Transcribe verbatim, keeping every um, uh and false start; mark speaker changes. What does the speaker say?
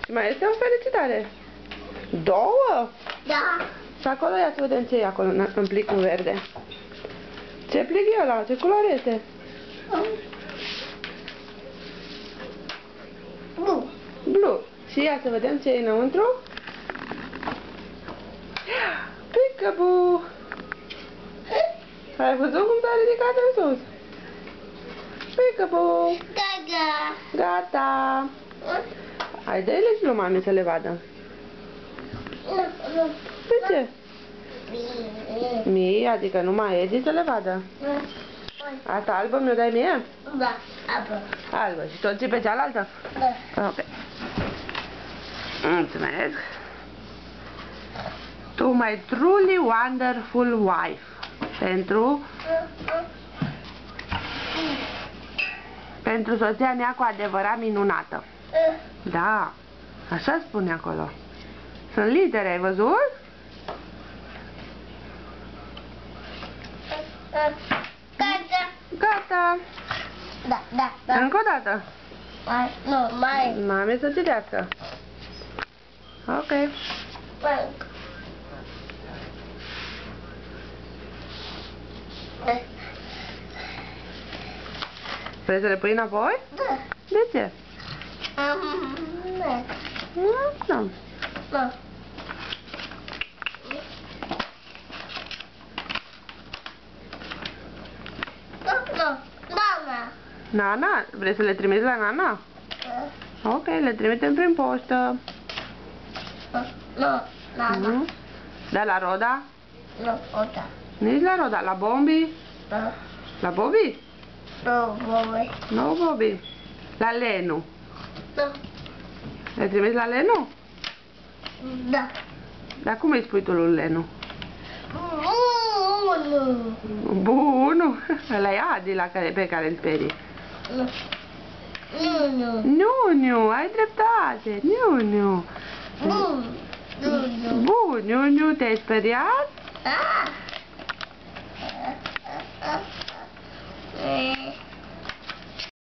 Speaker 1: Și mai este o felicitare. Două?
Speaker 2: Da.
Speaker 1: Și acolo, ia să vedem ce e acolo, în, în plicul verde. Ce plic e ăla? Ce culoare este?
Speaker 2: Blu.
Speaker 1: Blu. Și ia să vedem ce e înăuntru. Peekaboo! Ai văzut cum s-a ridicat în sus? Peekaboo!
Speaker 2: Gaga.
Speaker 1: Gata! Hai, dă-i-le și lui mami să le vadă. De ce? Mie, adică numai Edi să le vadă. Asta albă mi-o dai mie?
Speaker 2: Da, apă.
Speaker 1: Albă. Și tot ce pe cealaltă?
Speaker 2: Da.
Speaker 1: Ok. Mulțumesc. To my truly wonderful wife. Pentru... Pentru soția mea cu adevărat minunată. Da. Așa spune acolo. Sunt litere, ai văzut?
Speaker 2: Gata.
Speaker 1: Gata.
Speaker 2: Da, da, da.
Speaker 1: Încă o dată.
Speaker 2: Mai, nu, mai.
Speaker 1: Mame să citească. Ok.
Speaker 2: Mai.
Speaker 1: Vrei să le pui înapoi?
Speaker 2: Da.
Speaker 1: De ce?
Speaker 2: Um, da.
Speaker 1: Nu, nu.
Speaker 2: Da. Nana.
Speaker 1: Nana? Vrei să le trimiți la Nana? Ok, le trimitem prin poștă.
Speaker 2: Nu, Nana.
Speaker 1: Nu? Da, la Roda?
Speaker 2: Nu, Oda.
Speaker 1: Nici la Roda. La Bombi?
Speaker 2: Da.
Speaker 1: La Bobby?
Speaker 2: Nu, Bobby.
Speaker 1: Nu, Bobby. La Lenu.
Speaker 2: Da.
Speaker 1: Le trimiți la Lenu?
Speaker 2: Da.
Speaker 1: Dar cum îi spui tu lui Lenu?
Speaker 2: Unu.
Speaker 1: Bunu. Ăla e Adi la care, pe care îl sperii.
Speaker 2: Nu. Nu, nu.
Speaker 1: Nu, nu, ai dreptate. Nu, nu.
Speaker 2: Bun. Nu, nu.
Speaker 1: Bun, nu, nu, te-ai speriat?
Speaker 2: Ah. Eh.